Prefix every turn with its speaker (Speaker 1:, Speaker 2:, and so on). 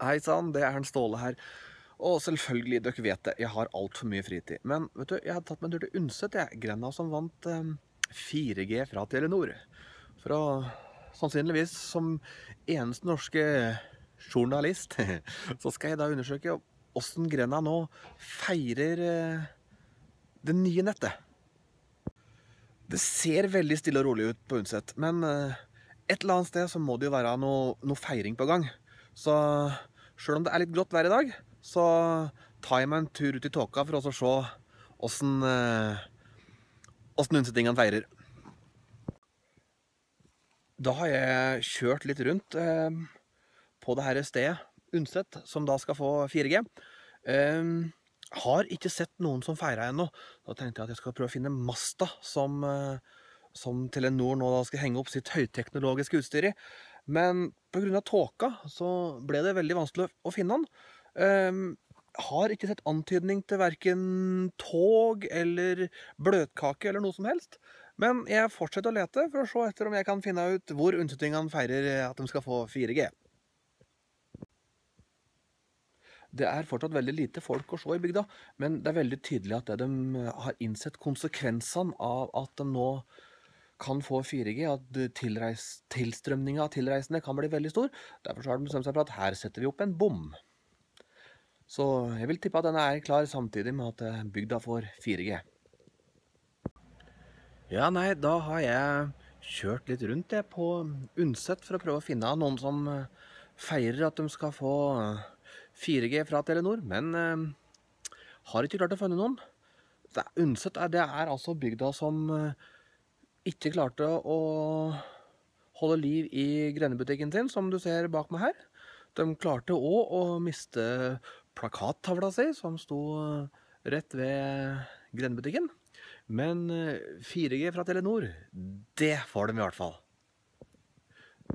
Speaker 1: Hei sann, det er en Ståle her. Og selvfølgelig, dere vet det, jeg har alt for mye fritid. Men vet du, jeg har tatt meg en tur til Unset, Grenda som vant 4G fra Telenor. For å, sannsynligvis som eneste norske journalist, så skal jeg da undersøke hvordan Grenda nå feirer det nye nettet. Det ser veldig stille og rolig ut på Unset, men et eller annet sted så må det jo være noe feiring på gang. Så selv om det er litt grått vær i dag, så tar jeg meg en tur ut i tåka for å se hvordan unnsettingene feirer. Da har jeg kjørt litt rundt på det her stedet, Unset, som da skal få 4G. Har ikke sett noen som feirer ennå. Da tenkte jeg at jeg skal prøve å finne Masta som Telenor nå da skal henge opp sitt høyteknologiske utstyr i. Men på grunn av tåka så ble det veldig vanskelig å finne den. Har ikke sett antydning til hverken tog eller bløtkake eller noe som helst. Men jeg fortsetter å lete for å se etter om jeg kan finne ut hvor unnsettingene feirer at de skal få 4G. Det er fortsatt veldig lite folk å se i bygda, men det er veldig tydelig at de har innsett konsekvensene av at de nå kan få 4G, at tilstrømningen av tilreisende kan bli veldig stor. Derfor har de bestemt seg for at her setter vi opp en bom. Så jeg vil tippe at denne er klar samtidig med at bygda får 4G. Ja, nei, da har jeg kjørt litt rundt på Unset for å prøve å finne noen som feirer at de skal få 4G fra Telenor, men har ikke klart å finne noen. Unset det er altså bygda som ikke klarte å holde liv i grendebutikken sin, som du ser bak meg her. De klarte også å miste plakattavla si, som sto rett ved grendebutikken. Men 4G fra Telenor, det får de i hvert fall.